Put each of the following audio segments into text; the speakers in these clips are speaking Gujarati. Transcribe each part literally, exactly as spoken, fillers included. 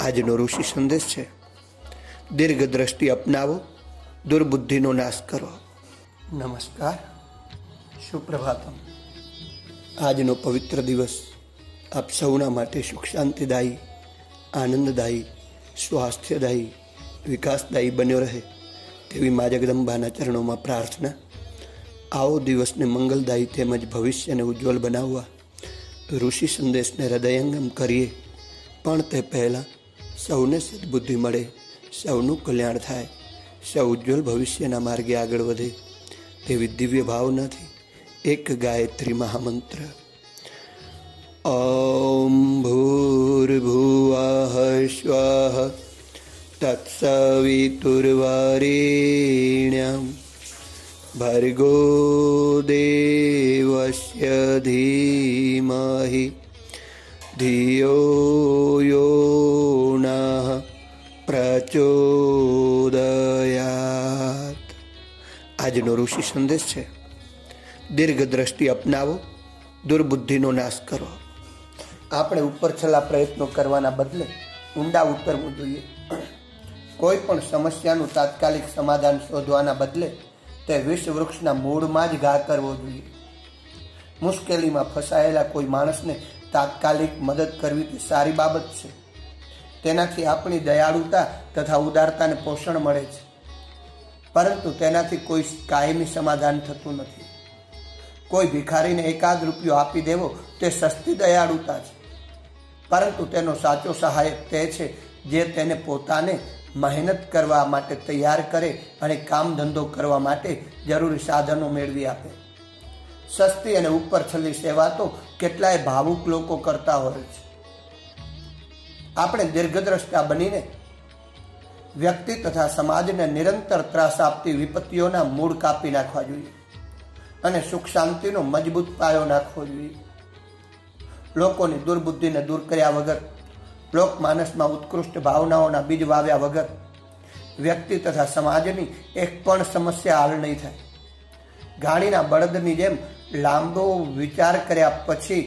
આજનો ઋષિ સંદેશ છે, દીર્ઘ દ્રષ્ટિ અપનાવો, દુર્બુદ્ધિનો નાશ કરો. નમસ્કાર, સુપ્રભાતમ. આજનો પવિત્ર દિવસ આપ સૌના માટે સુખ શાંતિદાયી, આનંદદાયી, સ્વાસ્થ્યદાયી, વિકાસદાયી બન્યો રહે તેવી મા જગદંબાના ચરણોમાં પ્રાર્થના. આવો દિવસને મંગલદાયી તેમજ ભવિષ્યને ઉજ્જવલ બનાવવા ઋષિ સંદેશને હૃદયંગમ કરીએ. પણ તે પહેલાં સૌને સદબુદ્ધિ મળે, સૌનું કલ્યાણ થાય, સૌ ઉજ્જવલ ભવિષ્યના માર્ગે આગળ વધે તેવી દિવ્ય ભાવનાથી એક ગાયત્રી મહામંત્ર. ઓમ ભૂર્ભુવઃ સ્વઃ તત્સવિતુર્વરેણ્યં ભર્ગો દેવસ્ય ધીમહિ ધિયો યો નઃ પ્રચોદયાત. આજનો ઋષિ સંદેશ છે, દીર્ઘ દ્રષ્ટિ અપનાવો, દુર્બુદ્ધિનો નાશ કરો. આપણે ઉપર છલા પ્રયત્નો કરવાના બદલે ઊંડા ઉતરવું જોઈએ. કોઈ પણ સમસ્યાનું તાત્કાલિક સમાધાન શોધવાના બદલે તે વિષ વૃક્ષના મૂળમાં જ ઘા કરવો જોઈએ. મુશ્કેલીમાં ફસાયેલા કોઈ માણસને તાત્કાલિક મદદ કરવી તે સારી બાબત છે. તેનાથી આપણી દયાળુતા તથા ઉદારતાને પોષણ મળે છે, પરંતુ તેનાથી કોઈ કાયમી સમાધાન થતું નથી. કોઈ ભિખારીને એકાદ રૂપિયો આપી દેવો તે સસ્તી દયાળુતા છે, પરંતુ તેનો સાચો સહાયક તે છે જે તેને પોતાને મહેનત કરવા માટે તૈયાર કરે અને કામ ધંધો કરવા માટે જરૂરી સાધનો મેળવી આપે. સસ્તી અને ઉપર છલ્લી સેવા તો કેટલાય ભાવુક લોકો કરતા હોય છે. આપણે દીર્ઘદ્રષ્ટા બનીને વ્યક્તિ તથા સમાજને નિરંતર ત્રાસ આપતી વિપત્તિઓના મૂળ કાપી નાખવા જોઈએ અને સુખ શાંતિનો મજબૂત પાયો નાખવો જોઈએ. લોકોની દુર્બુદ્ધિને દૂર કર્યા વગર, લોકમાનસમાં ઉત્કૃષ્ટ ભાવનાઓના બીજ વાવ્યા વગર વ્યક્તિ તથા સમાજની એક પણ સમસ્યા હલ નહીં થાય. ગાડીના બળદની જેમ લાંબો વિચાર કર્યા પછી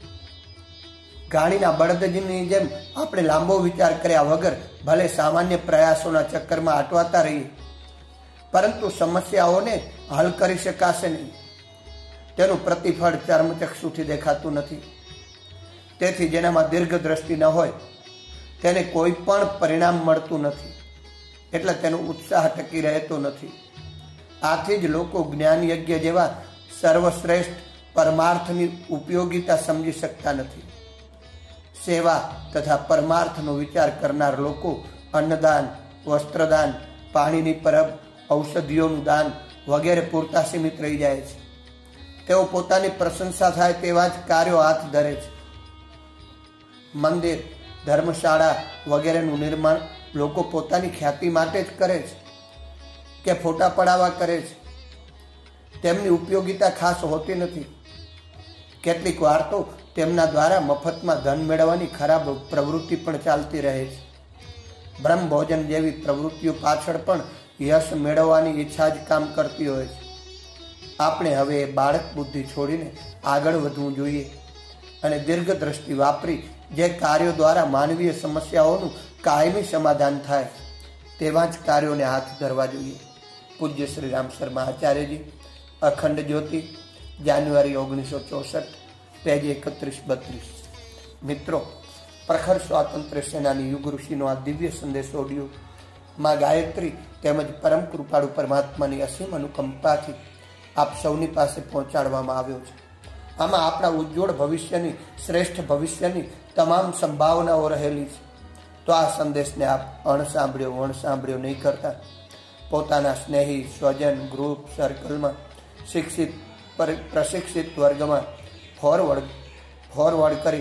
ગાડીના બળદની જેમ આપણે લાંબો વિચાર કર્યા વગર ભલે સામાન્ય પ્રયાસોના ચક્કરમાં અટવાતા રહીએ, પરંતુ સમસ્યાઓને હલ કરી શકાશે નહીં. તેનું પ્રતિફળ ચર્મચક્ષુથી દેખાતું નથી. તેથી જેનામાં દીર્ઘ દ્રષ્ટિ ન હોય તેને કોઈ પણ પરિણામ મળતું નથી, એટલે તેનો ઉત્સાહ ટકી રહેતો નથી. આથી જ લોકો જ્ઞાન યજ્ઞ જેવા સર્વશ્રેષ્ઠ પરમાર્થની ઉપયોગિતા સમજી શકતા નથી. સેવા તથા પરમાર્થનો વિચાર કરનાર લોકો અન્નદાન, વસ્ત્રદાન, પાણીની પરબ, ઔષધિઓનું દાન વગેરે પૂરતા સીમિત રહી જાય છે. તેઓ પોતાની પ્રશંસા થાય તેવા જ કાર્યો હાથ ધરે છે. મંદિર, ધર્મશાળા વગેરેનું નિર્માણ લોકો પોતાની ખ્યાતિ માટે જ કરે છે કે ફોટા પડાવવા કરે છે. તેમની ઉપયોગિતા ખાસ હોતી નથી. કેટલીક વાર તો તેમના દ્વારા મફતમાં ધન મેળવવાની ખરાબ પ્રવૃત્તિ પણ ચાલતી રહે છે. બ્રહ્મ ભોજન જેવી પ્રવૃત્તિઓ પાછળ પણ યશ મેળવવાની ઈચ્છા જ કામ કરતી હોય છે. આપણે હવે એ બાળક બુદ્ધિ છોડીને આગળ વધવું જોઈએ અને દીર્ઘ દ્રષ્ટિ વાપરી જે કાર્યો દ્વારા માનવીય સમસ્યાઓનું કાયમી સમાધાન થાય તેવા જ કાર્યોને હાથ ધરવા જોઈએ. પૂજ્ય શ્રી રામ શર્મા આચાર્યજી, અખંડ જ્યોતિ, જાન્યુઆરી ઓગણીસો ચોસઠ, પેજ એકત્રીસ બત્રીસ. મિત્રો, પ્રખર સ્વાતંત્ર્ય સેનાની યુગ ઋષિનો આ દિવ્ય સંદેશ ઓડિયો માં ગાયત્રી તેમજ પરમ કૃપાળુ પરમાત્માની અસીમ અનુકંપાથી આપ સૌની પાસે પહોંચાડવામાં આવ્યો છે. આમાં આપણા ઉજ્જવળ ભવિષ્યની, શ્રેષ્ઠ ભવિષ્યની તમામ સંભાવનાઓ રહેલી છે. તો આ સંદેશને આપ અણસાંભળ્યો વણસાંભળ્યો નહીં કરતા પોતાના સ્નેહી, સ્વજન, ગ્રુપ, સર્કલમાં, શિક્ષિત, પ્રશિક્ષિત વર્ગમાં ફોરવર્ડ ફોરવર્ડ કરી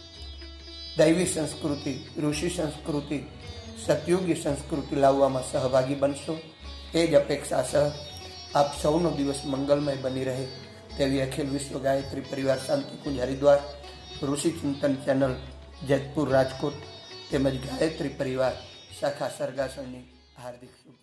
દૈવી સંસ્કૃતિ, ઋષિ સંસ્કૃતિ, સતયુગી સંસ્કૃતિ લાવવામાં સહભાગી બનશો. એ જ અપેક્ષા સહ આપ સૌનો દિવસ મંગલમય બની રહે તેવી અખિલ વિશ્વ ગાયત્રી પરિવાર શાંતિકુંજ હરિદ્વાર, ઋષિ ચિંતન ચેનલ જેતપુર રાજકોટ તેમજ ગાયત્રી પરિવાર શાખા સરગાસણની હાર્દિક શુભ